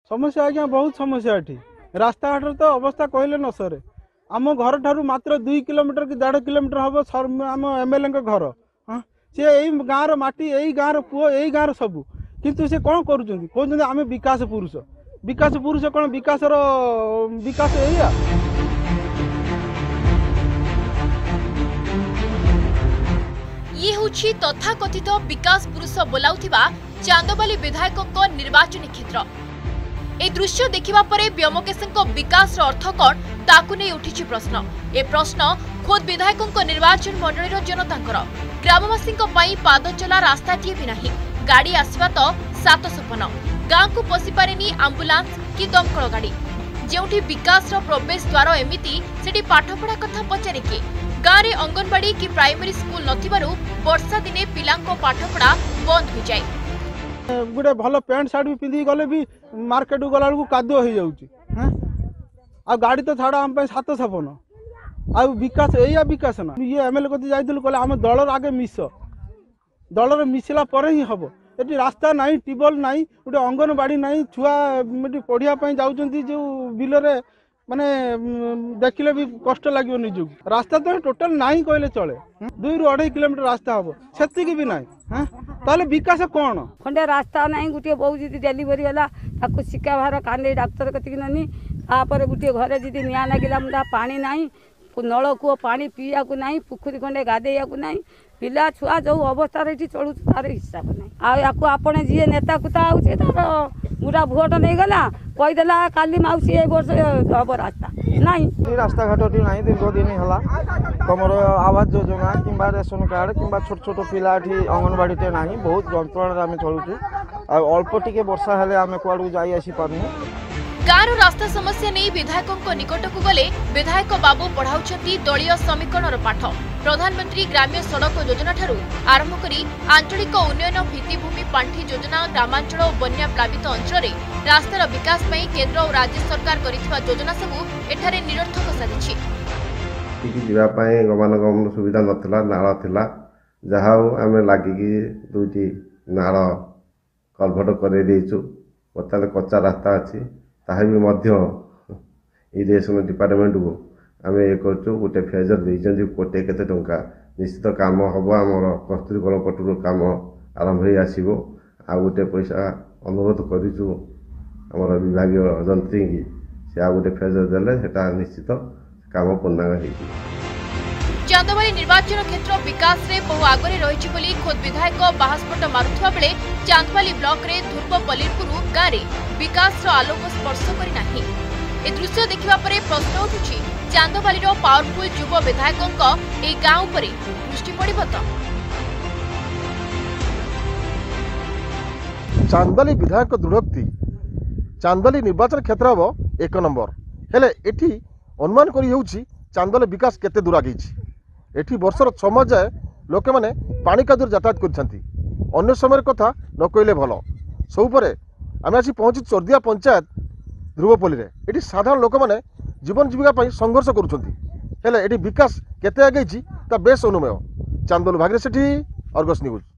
समस्या आज्ञा बहुत समस्या एठी रास्ता घाटर तो अवस्था कहले न सरे आम घर ठारू मात्र 2 किलोमीटर कि 1.5 किलोमीटर हम आम एमएलए घर हाँ सी यही गाँव माटी यही गाँव पुओ यही गाँव सबू किंतु से कौन कहते आम विकास पुरुष कौन विकास एरिया ये होछि तथाकथित विकास पुरुष बोलाउथिबा चांदबाली विधायकों निर्वाचन क्षेत्र। ए दृश्य देखिबा परे व्योमकेशों विकास अर्थ कौन ताकु नै उठिछि प्रश्न। ए प्रश्न खोद विधायकों निर्वाचन मंडलीर जनतांकर ग्रामवासी पाद चला रास्ताटीए भी नाही गाड़ी आसवा तो सात सपन गाँ को पशि पारेनी आंबुलांस कि दमकल गाड़ी जोठी विकास प्रवेश द्वार एमिति सेठी पाठपढ़ा कथा पचारे कि गाँव में अंगनवाड़ी कि प्राइमरी स्कूल नथिबारु वर्षा दिने पिलांको पाठपढ़ा बंद हो जाए। गोटे भल पैंट सार्ट भी पिंधि गले भी मार्केट गला बेलू कादुआ हो जाऊँगी आ गाड़ी तो छाड़ आम सात सपन आ विकास या विकास ना ये एमएलए कति जाइलु कहले आम दलर आगे मिस दलर मिसला पर ही हम ये रास्ता ना ट्यूबवेल ना गोटे अंगनवाड़ी ना छुआ पढ़ाई जाऊँगी जो बिलरे माने देखिले भी कष्ट लगे निजू रास्ता तो टोटाल ना कहले चले 2 ରୁ 2.5 किलोमीटर रास्ता हम से भी ना ताले विकास कौन खंडे रास्ता ना गोटे बो जी डेलीवरी है शिका बाहर काने डाक्तर कतिक ननी तापर गोटे घरे जी निआ लगे मुझा पानी ना नलकूप पानी पीया को ना पुखरी खंडे गाधेया को ना पिला छुआ जो अवस्था चलू तार हिसाब ना आपने जी नेता कुता तार मुझा भोट नहीं गला कहीदेला काली मौसी ए वर्ष हम रास्ता नहीं रास्ता घाट ना दीर्घ दिन है तुम आवास योजना कि रेशन कार्ड कि छोट छोट पिला अंगनवाड़ी ना बहुत जंत्रणा आम चलुचु अल्प टिके वर्षा हेले आम कुआड़ जाई आसी पारनु गाँव रास्ता समस्या नहीं विधायकों निकट को गले विधायक बाबू पढ़ाउछंती दलीय समीकरण पाठ प्रधानमंत्री ग्राम्य सड़क योजना ठारू आरंभ करी आंचलिक उन्नयन भित्तिभूमि पांठी योजना ग्रामांचल और बन्या प्लावित अंचल में रास्तार विकास में केंद्र और राज्य सरकार करिथिबा योजना सबू एठारे निरर्थक साजिछि। गमनागमन सुविधा नथिला नाला थिला जहा आम लागिकी दुईटी नाल कलभट कर बर्तमान कच्चा रास्ता अच्छी ताहा भी मध्य इरिगेशन डिपार्टमेंट को आम ये करूँ गोटे फेजर देते कोटे केते टंका निश्चित काम हम आमर कस्तूरीकरण पटू काम आरंभ हो आसो आ गोटे पैसा अनुरोध करूँ आमर विभाग जंत्री की से आ गोटे फेजर देले सेटा निश्चित काम पूर्णांग हो। चांदबाली निर्वाचन क्षेत्र विकास रे बहु आगरे रही बोली खोद विधायक बाहास्फोट मारुवा बेले चांदबाली ब्लॉक रे धूर्पपल्लीपुर गाँव में विकास आलोक स्पर्श करना ए दृश्य देखा प्रश्न उठुछि चांदबाली पावरफुल युव विधायकों ए गाँव पर दृष्टि पड़िब तो चांदबाली विधायक दृढ़ोक्ति चांदबाली निर्वाचन क्षेत्र हम 1 नंबर हेले एठी अनुमान करी होउछि चांदबाली विकास केते दूर आगे एठी वर्षर 6 मास जाए लोके माने पानी कादुर यातायात करछंती अन्य समय कथा न कहले भल सबुपरे आम आसी पहुँची चोरदिया पंचायत ध्रुवपल्ली रे एठी साधारण लोक माने जीवन जीविका पई संघर्ष करुछंती हेले एठी विकास केते आगे ता बेस अनुमेय चांदबाली भाग्य सेठी अर्गस न्यूज।